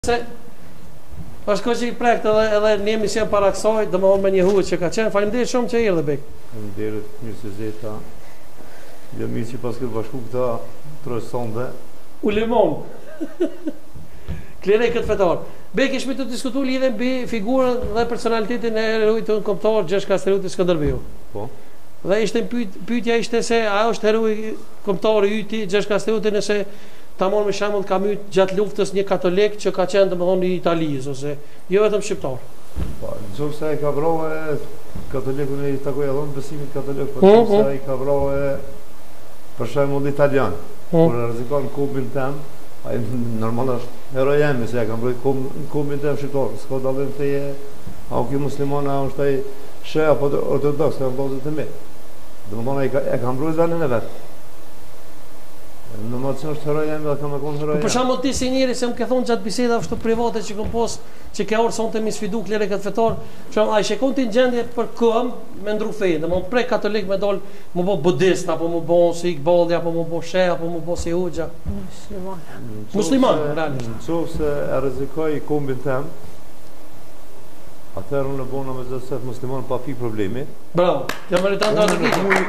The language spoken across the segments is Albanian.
Se është ko që I prekt edhe një emision para kësaj, dhe më onë me një huë që ka qenë. Faleminderit shumë që erdhe Bek. Faleminderit, mirë se zeta. Jo mirë që pas këtë bashku këta trojësonde. U limon. Klire këtë fetar. Bek, ishme të diskutu lidhe mbi figurën dhe personalitetin e herojit të kombëtar Gjergj Kastrioti Skënderbeu. Po. Dhe ishte pyetja ishte se a është heroi kombëtari yti Gjergj Kastrioti nëse ta morë me shembull ka myt gjatë luftës një katolik që ka qenë domethënë I Italisë ose jo vetëm shqiptar. Po, nëse ai ka vrarë katolikun e I takoi edhe besimit katolik, po nëse ai ka vrarë për shembull italian, kur rrezikon kubin tem, ai normal është heroi jam se ja ka mbrojt kubin tem shqiptar. S'ka dallim te au ky musliman a është ai she apo ortodoks, ka vëllezër të mi. Domethënë ai ka mbrojt vendin e vet. Në më të është heroj jam dhe ka me konë heroj jam. Për shembull ti si njeri se më ke thonë gjatë biseda ashtu private që kom pos që ke orë sonte mi sfidu klere këtë fetar, për shembull ai shekon ti gjendje për këm me ndru fejë, domethënë prej katolik me dal më bë budist apo më bë si Iqballi apo më bë she apo më bë si Hoxha. Musliman, realisht. Nëse e rrezikoj kombin tem, atëherë unë bona me zëset musliman pa pi problemi. Bravo. Ja meriton ta ndërgjigje.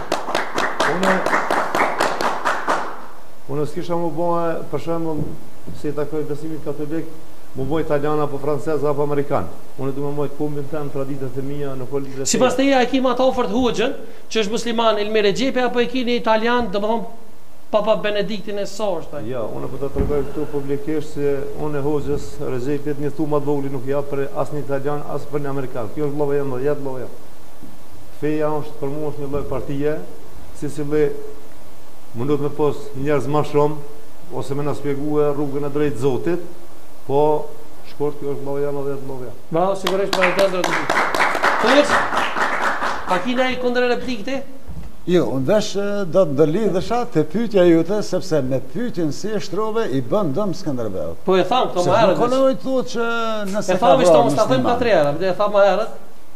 Unë s'kisha më bëhe, për shembull, si takoj besimit katolik, më bëhe italian apo francez apo amerikan. Unë du më bëhe kombin tem, traditët e mia, në politikë. Sipas teje, e ki ma ta ofert Hoxhën, që është musliman Elmir Rexhepi apo e kini italian, domethënë Papa Benediktin e Sashtaj. Ja, unë po ta tregoj këtu publikisht se unë Hoxhës Rexhepit një thumë të vogël nuk jap për as një italian, as për një amerikan. Kjo është vllava jam, jetë vllava jam. Feja është për mua është një lloj partie, si lloj mundot me pos njerëz ma shumë, ose me na spjegue rrugën e drejtë Zotit, po shkurt kjo është vllava jam dhe vllava jam. Bravo, sigurisht për të drejtë. Felix, a kina I kundër replikë ti? Jo, unë vesh do të ndërlidhesha te pyetja jote, sepse me pyetjen si e shtrove I bën dëm Skënderbeut. Po e tham këto më herët. Nuk kanë thotë që nëse e thamë shtoma sta them katër herë, e tham më herët.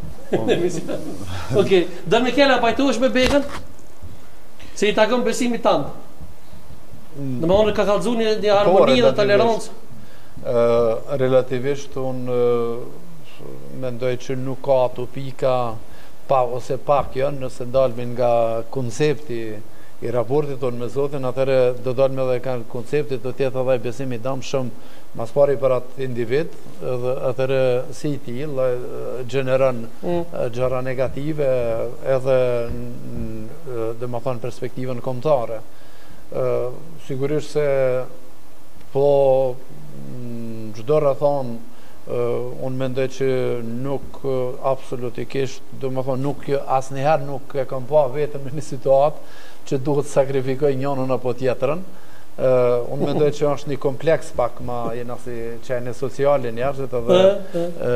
Okej, do Mikela pajtohesh me Bekën? Se I takon besimit tanë. Në më onë ka kalëzu një harmoni dhe tolerancë. Relativisht unë mendoj që nuk ka ato pika ose pak janë nëse dalmin nga koncepti I raportit tonë me Zotin, atëre do dalme dhe ka konceptit të tjetë edhe besimi dam shumë mas pari për atë individ, dhe atëre si I til, gjeneran gjëra negative edhe dhe më thonë perspektivën kombëtare. Sigurisht se po gjdo rrethon unë mendoj që nuk absolutikisht, do më thonë nuk asnjëherë nuk e kam pa vetëm në një situatë që duhet sakrifikoj njënën apo tjetërën. Unë mendoj që është një kompleks pak ma jena si qene sociale njerëzit edhe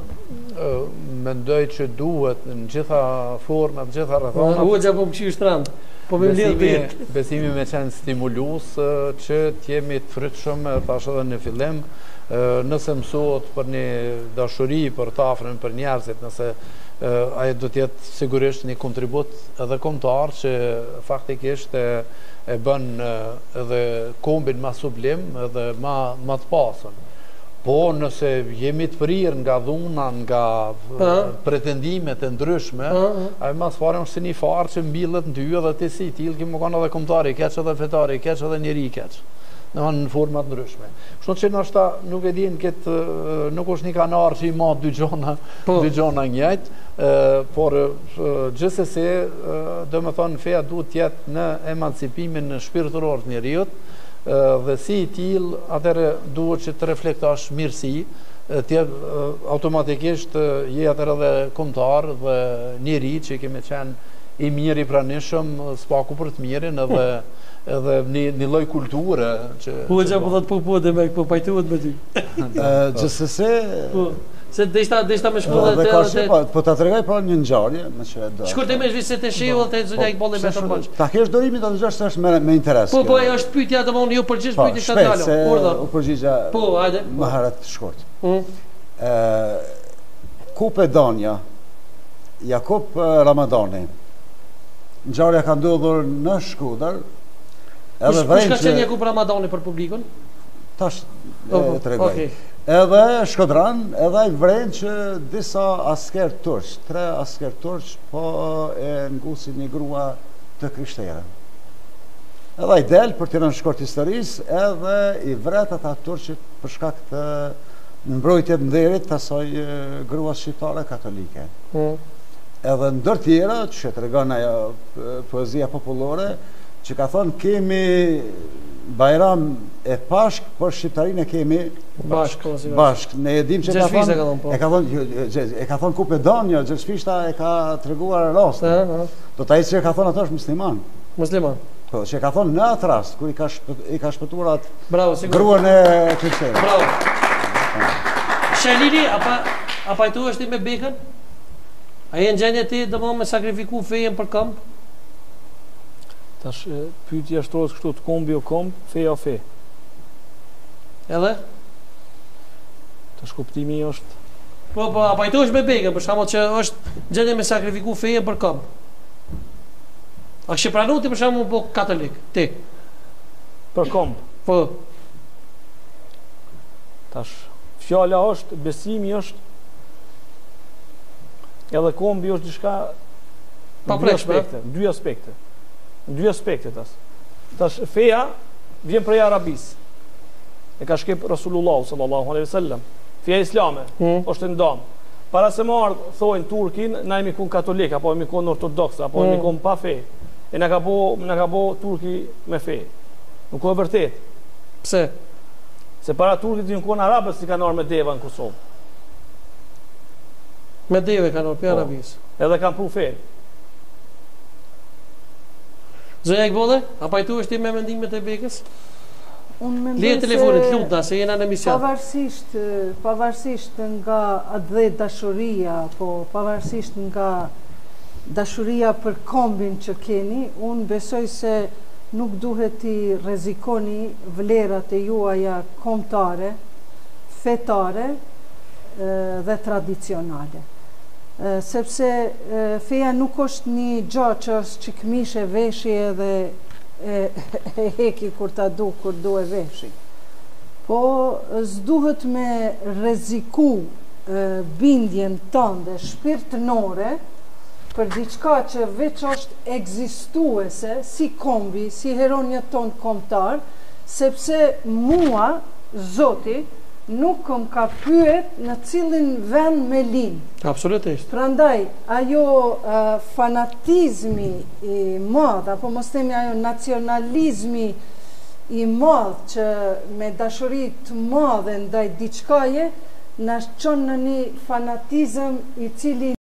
mendoj që duhet në gjitha format, gjitha rrethonat. Hoxha po më qysh trand. Po me besimi me qenë stimulus që t'jemi të frytshëm, thash edhe në fillim, nëse mësohet për një dashuri, për të afrën për njerëzit, nëse ajo do t'jetë sigurisht një kontribut edhe kombëtar që faktikisht e bën edhe kombin ma sublim edhe ma të pasën. Po nëse jemi të prirë nga dhuna, nga pretendimet e ndryshme, ajo mas fare është si një farë që mbillet në dy edhe të si tilë, ki më kanë edhe kombëtari, keq edhe fetari, keq edhe njeri keq. Në format ndryshme. Shto që nështë nuk e din këtë, nuk është një kanar që I ma dy gjona njëjtë, por gjithsesi, do me thonë, feja duhet tjetë në emancipimin shpirtëror të njeriut, dhe si I tilë, atëre duhet që të reflektash mirësi, tjetë automatikisht je atëre dhe kombëtar dhe njeri që kemi qenë I mirë I pranishëm, s'paku për të mirin edhe një lloj kulture që Hoxha po thot po dhe me po pajtohet me ty. Gjithsesi se deshta me shkollë te po ta tregoj pra një ngjarje me që do. Shkurtimisht visi te shiu te zonja Iqballi me të bash. Ta kesh dorimin ta dëgjosh se është me interes. Po është pyetja domon ju përgjigj pyetja ka dalë. Urdhër. U përgjigja. Po, hajde. Më harat shkurt. Kupe Donja Jakub Ramadani. Ngjarja ka ndodhur në Shkodër. Kush ka qenë Jakub Ramadani për publikun? Tash tregoj. Edhe Shkodran, edhe i vren që disa asker turq, 3 asker turq, po e ngusin një grua të krishterë. Edhe i del për të rënë shkort historisë, edhe i vret ata turqit për shkak të mbrojtjet nderit të asaj grua shqiptare katolike. Edhe ndër tjera, që të regon ajo poezia popullore, që ka thonë kemi Bajram e Pashk, por shqiptarin e kemi bashk. Ne e dim që e ka thonë Kupe Danja, Gjershfishta e ka të reguar rastë. Do të që e ka thonë ato është musliman. Musliman. Po, që e ka thonë në atë rast, kur i ka shpëtuar atë gruan e krishterë. Bravo. Shalili, apa i tu është ti me bekën? A e në gjendje ti dhe me sakrifiku fejen për këmbë? Tash pyetja shtrohet kështu, të kombi o komb, feja o fe. Edhe? Tash kuptimi është... Po, apa i tu është me bekën, për shkakun që është gjendje me sakrifiku fejen për këmbë. A kështë pranu ti për shkakun po katolik, ti? Për komb? Po. Tash... Fjala është, besimi është, edhe kombi është diçka në dy aspekte. Në dy aspekte tas. Tash feja vjen prej arabisë. E ka shkep Rasulullah sallallahu alaihi wasallam. Feja islame është ndan. Para se më ardh thonë turkin, na jemi kun katolik apo jemi kun ortodoks apo jemi kun pa fe. E na ka bo turki me fe. Nuk është vërtet. Pse? Se para turkit një konë arabës si kanë orë me deva në Kosovë. Me deve kanë orë për arabisë. Edhe kanë pru fejë. Zonja Ekbole, a pajtu është ti me mendimet e bekës? Unë mendoj se telefonit, lutna, se jena në emision. Pavarësisht nga atë dashuria, po pavarësisht nga dashuria për kombin që keni, unë besoj se nuk duhet të rrezikoni vlerat e juaja kombëtare, fetare dhe tradicionale. Sepse feja nuk është një gjatë që është qikmishe veshje dhe e heki kur ta du, kur du e veshi. Po s'duhet me rreziku bindjen tënde shpirtënore për diçka që veç është ekzistuese si kombi, si heronja tonë kombëtar, sepse mua, Zoti, nuk më ka pyet në cilin vend me lind. Absolutisht. Prandaj, ajo fanatizmi i madh, apo mos themi ajo nacionalizmi i madh që me dashuri të madhe ndaj diçkaje, na çon në një fanatizëm i cili